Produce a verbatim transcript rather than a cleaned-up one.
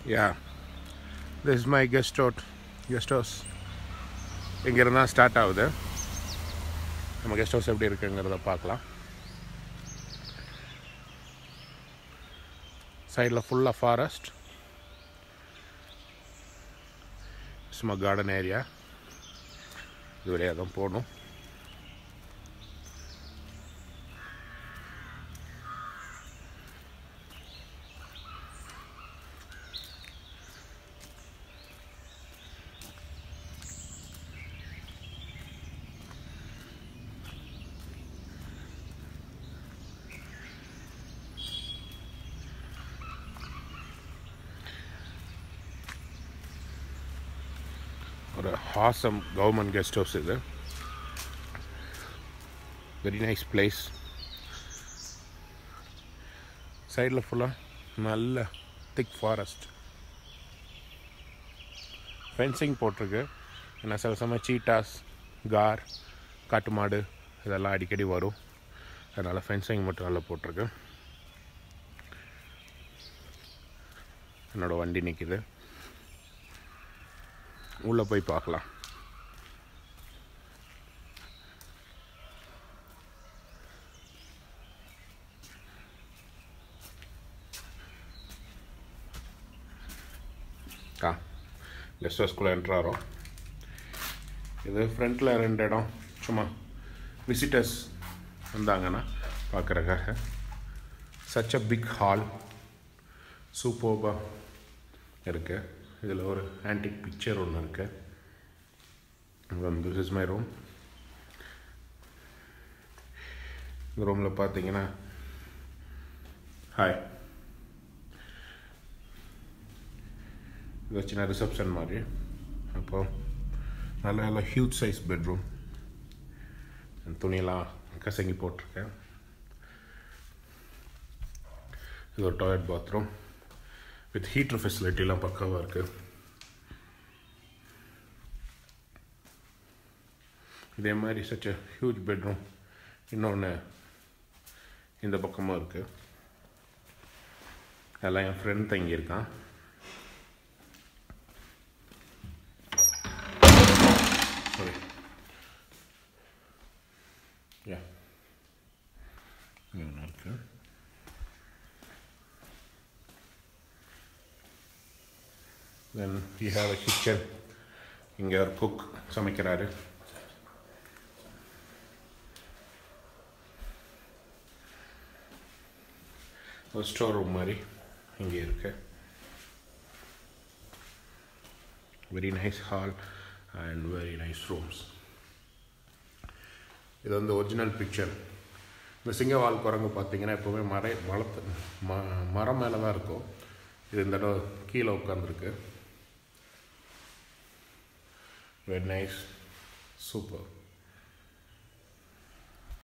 Yeah, this is my guest house. Guest house. இங்கிருந்தா start ஆகுது. நம்ம கெஸ்ட் ஹவுஸ் எப்படி இருக்குங்கிறத பார்க்கலாம். சைடில் ஃபுல்லாக ஃபாரஸ்ட், சும்மா கார்டன் ஏரியா. இது வழியாக தான் போகணும். ஒரு awesome government guest house இது. Very nice place. சைடில் ஃபுல்லாக நல்ல திக் ஃபாரஸ்ட். ஃபென்சிங் போட்டிருக்கு. ஏன்னா சில சமயம் சீட்டாஸ், கார், காட்டு மாடு இதெல்லாம் அடிக்கடி வரும். அதனால் ஃபென்சிங் மட்டும் நல்லா போட்டிருக்கு. என்னோடய வண்டி நிற்கிது. உள்ளே போய் பார்க்கலாம். ஆ கெஸ்ட் ஹவுஸ்குள்ளே என்ட்ராகிறோம். இது ஃப்ரண்ட்டில் ரெண்டு இடம் சும்மா விசிட்டர்ஸ் வந்தாங்கன்னா பார்க்குறக்காக. சச் அ பிக் ஹால், சூப்பர்பாக இருக்குது. இதில் ஒரு ஆன்டிக் பிக்சர் ஒன்று இருக்குது. This is my room. இந்த ரூமில் பார்த்தீங்கன்னா ஹாய் இது சின்ன ரிசப்ஷன் மாதிரி. அப்போ நல்ல நல்ல ஹியூஜ் சைஸ் பெட்ரூம். துணியெல்லாம் கசங்கி போட்டிருக்கேன். இது ஒரு டாய்லெட் பாத்ரூம் வித் ஹீட்டர் ஃபெசிலிட்டிலாம் பக்காவாக இருக்குது. இதே மாதிரி சச் அ ஹியூஜ் பெட்ரூம் இன்னொன்று இந்த பக்கமாக இருக்குது. அதெல்லாம் என் ஃப்ரெண்ட் தங்கியிருக்கான். சாரி யா இருக்கு. Then we have a kitchen. இங்கே ஒரு குக் சமைக்கிறாரு. ஒரு ஸ்டோர் ரூம் மாதிரி இங்கே இருக்கு. Very nice hall and very nice rooms. இது வந்து ஒரிஜினல் பிக்சர். இந்த சிங்கவால் குரங்கு பார்த்தீங்கன்னா எப்போவுமே மர வளர்த்து ம மரம் மேலே தான் இருக்கும். இது இந்த தடவை கீழே உட்காந்துருக்கு. Very nice, super.